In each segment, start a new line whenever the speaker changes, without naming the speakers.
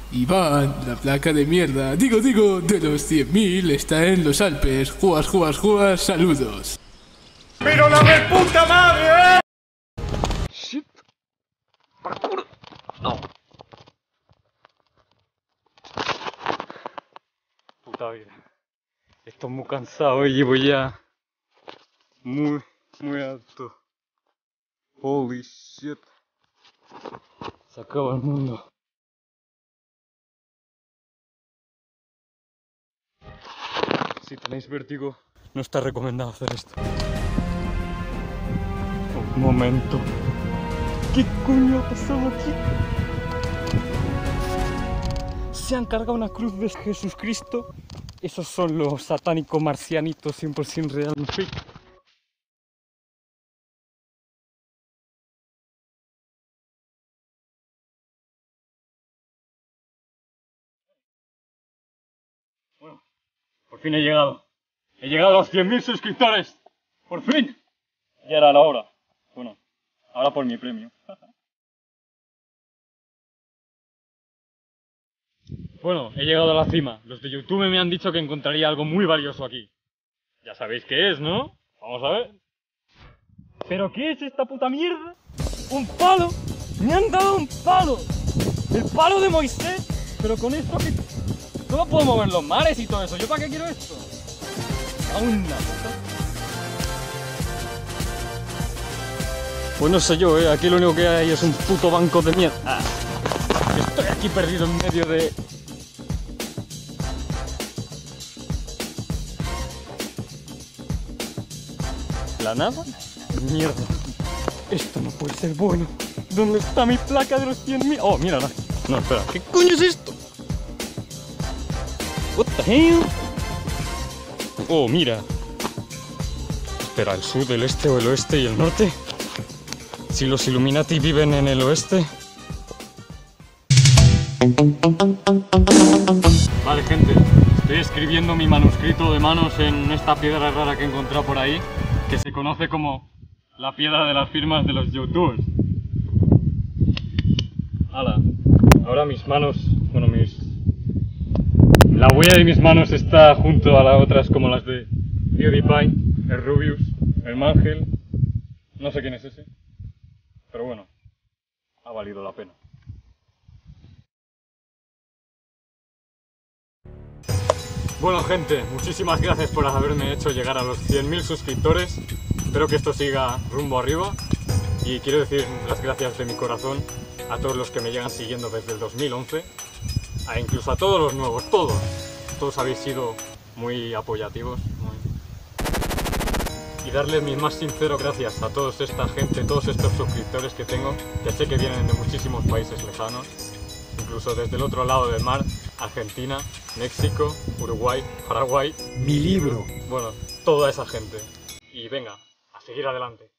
Iván, la placa de mierda, digo, de los 100.000 está en los Alpes. Juas, saludos.
¡Pero la reputa madre!
Shit. Parkour. No. Puta vida. Estoy muy cansado y llevo ya muy alto. Holy shit. Se acaba el mundo. Si tenéis vértigo, no está recomendado hacer esto. Un momento. ¿Qué coño ha pasado aquí? Se han cargado una cruz de Jesucristo. Esos son los satánicos marcianitos 100% real fake. Bueno, por fin he llegado. He llegado a los 100.000 suscriptores. ¡Por fin! Ya era la hora. Bueno, ahora por mi premio. Bueno, he llegado a la cima. Los de YouTube me han dicho que encontraría algo muy valioso aquí. Ya sabéis qué es, ¿no? Vamos a ver. ¿Pero qué es esta puta mierda? ¡Un palo! ¡Me han dado un palo! ¡El palo de Moisés! Pero con esto que... ¿Cómo puedo mover los mares y todo eso? ¿Yo para qué quiero esto? Aún nada. Pues no sé yo, aquí lo único que hay es un puto banco de mierda. Ah, estoy aquí perdido en medio de... ¿La nada? Mierda. Esto no puede ser bueno. ¿Dónde está mi placa de los 100.000? Oh, mírala. No, espera. ¿Qué coño es esto? What the hell? Oh, mira. Espera, ¿el sur, el este o el oeste y el norte? Si los Illuminati viven en el oeste. Vale, gente. Estoy escribiendo mi manuscrito de manos en esta piedra rara que he encontrado por ahí, que se conoce como la piedra de las firmas de los youtubers. ¡Hala! Ahora mis manos, bueno, la huella de mis manos está junto a las otras como las de PewDiePie, el Rubius, el Mangel, no sé quién es ese, pero bueno, ha valido la pena. Bueno, gente, muchísimas gracias por haberme hecho llegar a los 100.000 suscriptores. Espero que esto siga rumbo arriba y quiero decir las gracias de mi corazón a todos los que me llegan siguiendo desde el 2011, a incluso a todos los nuevos, todos habéis sido muy apoyativos, y darles mis más sinceros gracias a toda esta gente, todos estos suscriptores que tengo, que sé que vienen de muchísimos países lejanos, incluso desde el otro lado del mar, Argentina, México, Uruguay, Paraguay.
Mi libro.
Bueno, toda esa gente. Y venga, a seguir adelante.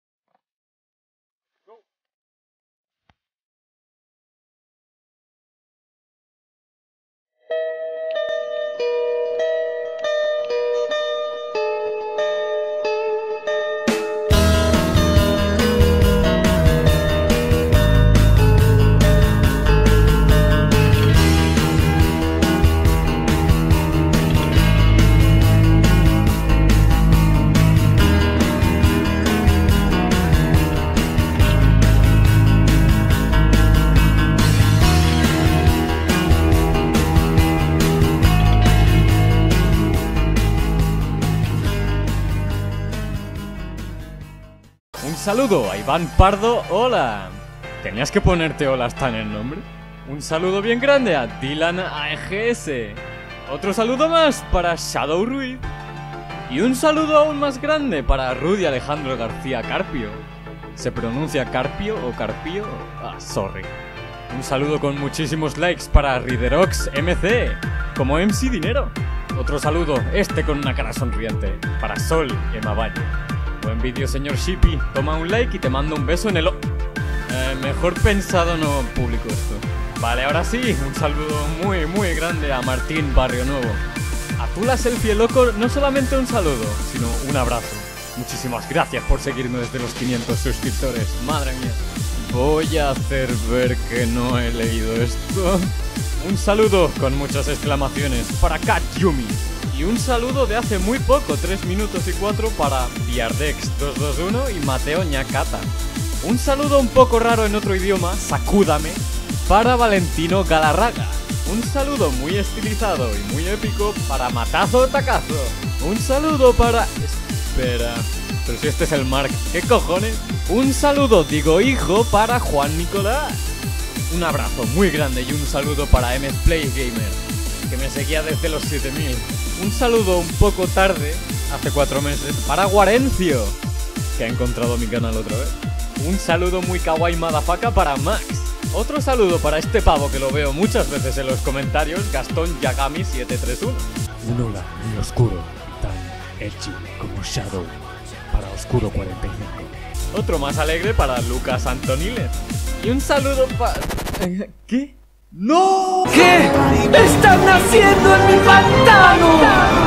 Un saludo a Iván Pardo, hola. ¿Tenías que ponerte hola hasta en el nombre? Un saludo bien grande a Dylan AEGS. Otro saludo más para Shadow Ruiz. Y un saludo aún más grande para Rudy Alejandro García Carpio. ¿Se pronuncia Carpio o Carpio? Ah, sorry. Un saludo con muchísimos likes para Riderox MC, como MC Dinero. Otro saludo, este con una cara sonriente, para Sol Emma Valle. Buen vídeo, señor Shippy. Toma un like y te mando un beso en el mejor pensado no publico esto. Vale, ahora sí, un saludo muy grande a Martín Barrio Nuevo. A Tula Selfie Loco, no solamente un saludo, sino un abrazo. Muchísimas gracias por seguirme desde los 500 suscriptores. Madre mía. Voy a hacer ver que no he leído esto. Un saludo con muchas exclamaciones para Kat Yumi. Y un saludo de hace muy poco, 3 minutos y 4, para Biardex221 y Mateo Ñacata. Un saludo un poco raro en otro idioma, Sakúdame, para Valentino Galarraga. Un saludo muy estilizado y muy épico para Matazo Tacazo. Un saludo para... Espera... Pero si este es el Mark, ¿qué cojones? Un saludo, digo hijo, para Juan Nicolás. Un abrazo muy grande y un saludo para MS Play Gamer, que me seguía desde los 7000. Un saludo un poco tarde, hace 4 meses, para Guarencio, que ha encontrado mi canal otra vez. Un saludo muy kawaii motherfucker para Max. Otro saludo para este pavo que lo veo muchas veces en los comentarios, Gastón Yagami 731.
Un hola muy oscuro y tan edgy como Shadow para Oscuro 45.
Otro más alegre para Lucas Antoniles. Y un saludo para... ¿Qué? ¡No!
¿Qué? ¡Están naciendo en mi pantano!